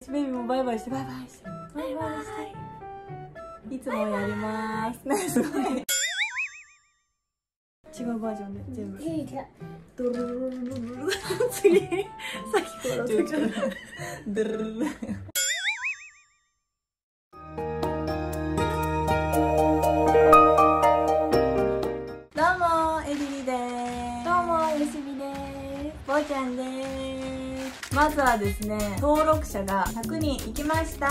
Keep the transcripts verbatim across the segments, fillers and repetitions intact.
ベイビーもバイバイしてバイバイしてバイバイして、いつもやりますね。すごい違うバージョンで全部ドルルルルルルル次さっきからドルルルル。どうもエリリです。 どうもよしみです。 ぼーちゃんです。まずはですね、登録者がひゃくにんいきました。イエーイ。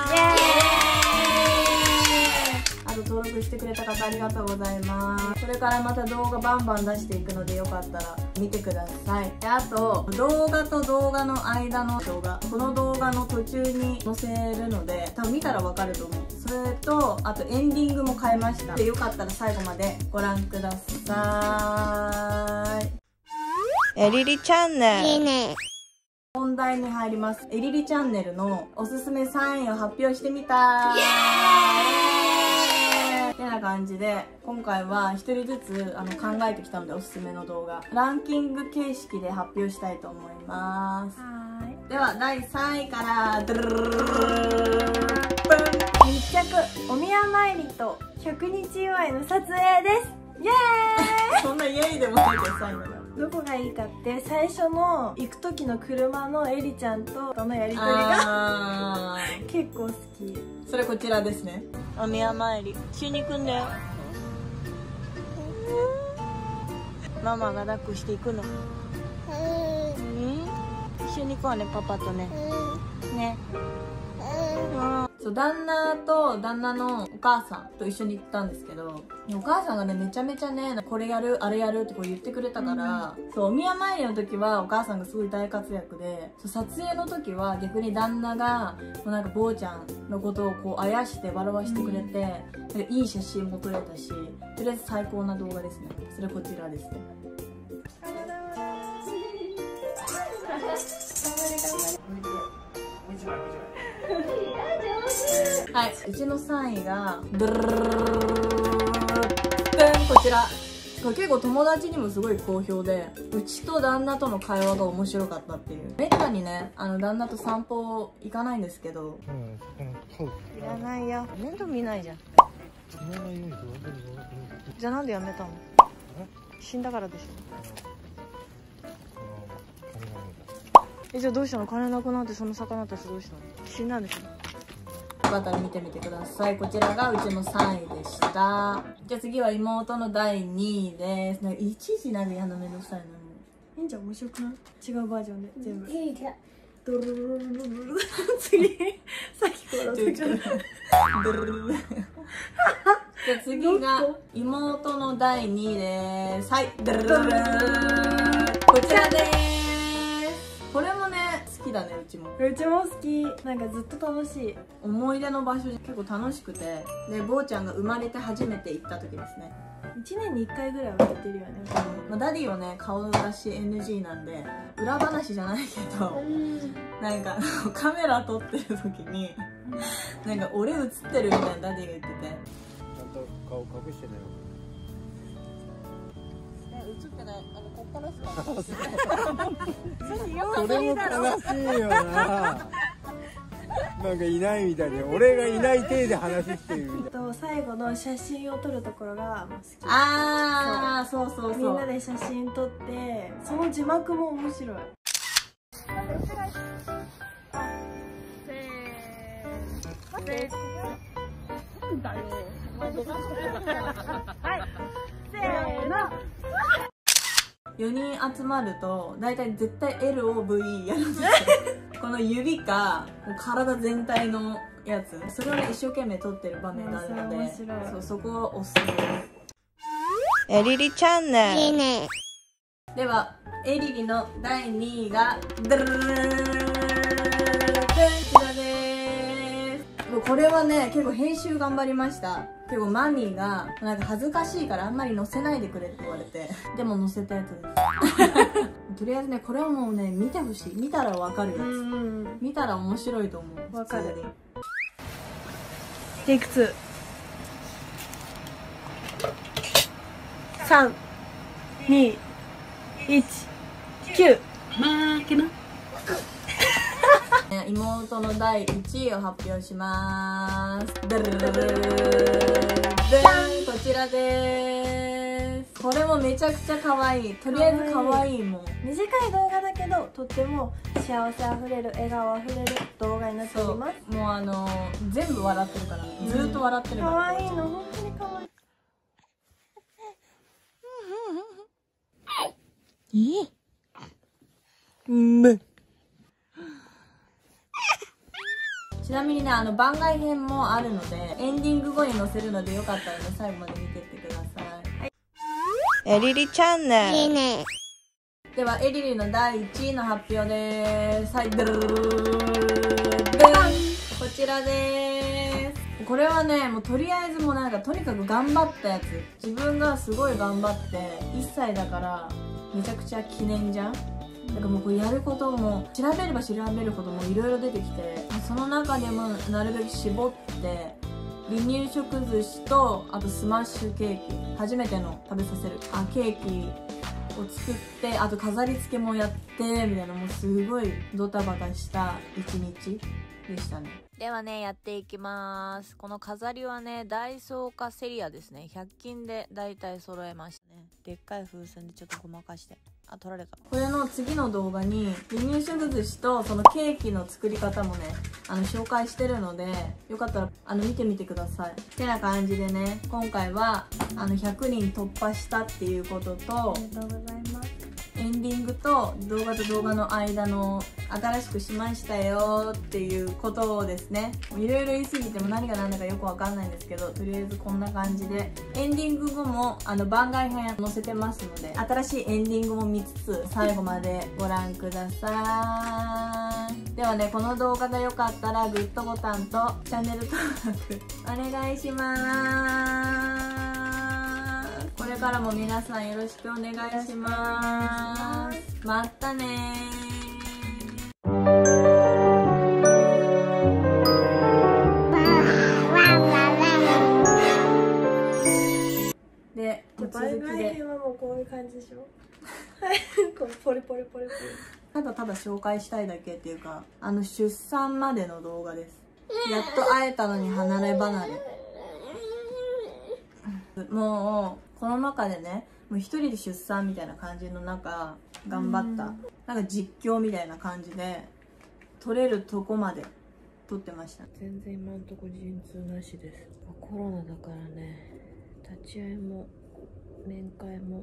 あと登録してくれた方ありがとうございます。これからまた動画バンバン出していくので、よかったら見てください。であと動画と動画の間の動画、この動画の途中に載せるので多分見たらわかると思う。それとあとエンディングも変えました。でよかったら最後までご覧ください。 エリリチャンネル。いいね。 本題に入ります。エリリチャンネルのおすすめさんいを発表してみた。イエーイってな感じで、今回はひとりずつあの考えてきたので、おすすめの動画ランキング形式で発表したいと思います。 はーい。 ではだいさんいからドゥルルルルルル密着お宮参りとひゃくにち祝いの撮影です。イエーイそんなイエーイでもないけどさ、今だ。 どこがいいかって最初の行く時の車のエリちゃんとこのやりとりが結構好き。 それこちらですね。 お宮参りしに行くんだよ。ママが抱っこしていくの。うん、一緒に行こうね、パパとね。ね。 そう、旦那と旦那のお母さんと一緒に行ったんですけど、お母さんがねめちゃめちゃね、これやるあれやるってこう言ってくれたから、うん、そう、お宮参りの時はお母さんがすごい大活躍で、そう、撮影の時は逆に旦那がもうなんか坊ちゃんのことをこうあやして笑わしてくれて、うん、なんかいい写真も撮れたし、とりあえず最高な動画ですね。それこちらですね。はい、うちのさんいがドゥルルルルルルルルこちら。これ結構友達にもすごい好評で、うちと旦那との会話が面白かったっていう。めったにね、あの旦那と散歩行かないんですけど、 いらないよ、面倒見ないじゃん。じゃあなんでやめたの？死んだからでしょ。え、じゃあどうしたの？金なくなってその魚たちどうしたの？死んだんでしょ。 よかったら見てみてください。こちらがうちのさんいでした。じゃあ次は妹のだいにいです。なんかいちいちなんか嫌なめんどくさいのに。 いいんじゃん、面白くない？違うバージョンで全部ドルルルルルルル次さっきからドルルルルじゃあ次が妹のだいにいです。はい、ドルルルルルこちらです。これもね好きだね、うちも。 うちも好き。なんかずっと楽しい。 思い出の場所結構楽しくて、で坊ちゃんが生まれて初めて行った時ですね。 いちねんにいっかいぐらいは行ってるよね。 まあ、ダディはね顔出し エヌジー なんで裏話じゃないけど、なんかカメラ撮ってる時になんか俺映ってるみたいなダディが言ってて、ちゃんと顔隠してね。 映ってない、あのこっからしか。 それも悲しいよな。なんかいないみたいで、俺がいない体で話してるみたい。 と最後の写真を撮るところがもう好き。 ああ、そうそうそう。 みんなで写真撮って、その字幕も面白い。 待って。なんだよ。はい。せーの。 よにん集まると大体絶対 エル を ブイ やるんですよ。この指か体全体のやつ、それをね一生懸命撮ってる場面があるので、そう、そこはおすすめです。 エリリチャンネル。いいね。 ではエリリのだいにいがドゥルルルルルルルルルこちらです。これはね結構編集頑張りました。結構マミーがなんか恥ずかしいからあんまり載せないでくれって言われて、でも載せたやつです。とりあえずねこれはもうね見てほしい。見たらわかるやつ。見たら面白いと思う。 わかる。テイクツー。さん、に、いち、きゅう。負けな。 妹のだいいちいを発表しまーす。ダルルルルルルでん、こちらでーす。これもめちゃくちゃ可愛い。とりあえず可愛いもん。 短い動画だけどとっても幸せあふれる笑顔あふれる動画になっております。 もうあのー、全部笑ってるからね、ずーっと笑ってるから、 可愛いの、本当に可愛い。 いいうんめちなみにね、あの番外編もあるのでエンディング後に載せるので、よかったらね最後まで見てってください。はい、 えりりチャンネル。いいね。 ではエリリのだいいちいの発表でーす。はい、ドゥルルルルルルルこちらでーす。これはね、もうとりあえずもうなんかとにかく頑張ったやつ。自分がすごい頑張っていっさいだからめちゃくちゃ記念じゃん。だからもうこうやることも調べれば調べるほどもいろいろ出てきて、その中でもなるべく絞って離乳食寿司と、あとスマッシュケーキ、初めての食べさせるあケーキを作って、あと飾り付けもやってみたいな、もうすごいドタバタした一日でしたね。 ではね、やっていきます。この飾りはね、ダイソーかセリアですね。ひゃく均でだいたい揃えましたね。でっかい風船でちょっとごまかして。あ、取られた。 これの次の動画に離乳食寿司とそのケーキの作り方もね、あの紹介してるので、よかったらあの見てみてください。ってな感じでね、今回はあのひゃくにん突破したっていうことと、 ありがとうございます。 エンディングと動画と動画の間の新しくしましたよっていうことをですね、いろいろ言い過ぎても何が何だかよくわかんないんですけど、とりあえずこんな感じでエンディング後もあの番外編載せてますので、新しいエンディングも見つつ最後までご覧ください。ではね、この動画が良かったらグッドボタンとチャンネル登録お願いします。これからも皆さんよろしくお願いします。またねー。で、 番外編はもうこういう感じでしょこうポリポリポリポリ。 ただただ紹介したいだけっていうか、あの出産までの動画です。やっと会えたのに離れ離れ。もうこの中でね、もう一人で出産みたいな感じの中頑張った、なんか実況みたいな感じで撮れるとこまで撮ってました。 全然今んとこ陣痛なしです。コロナだからね、立ち会いも面会も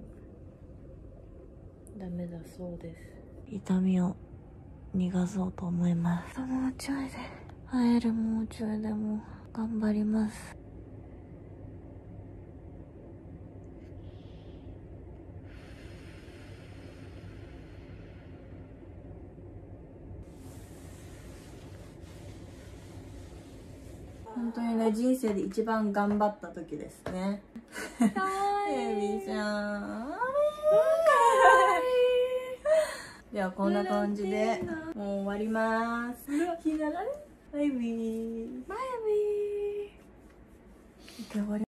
ダメだそうです。痛みを逃がそうと思います。もうちょいで会える、もうちょいでも頑張ります。 本当にね、人生で一番頑張った時ですね。かわいい。エビちゃん。ではこんな感じでもう終わります。バイビー。バイビー。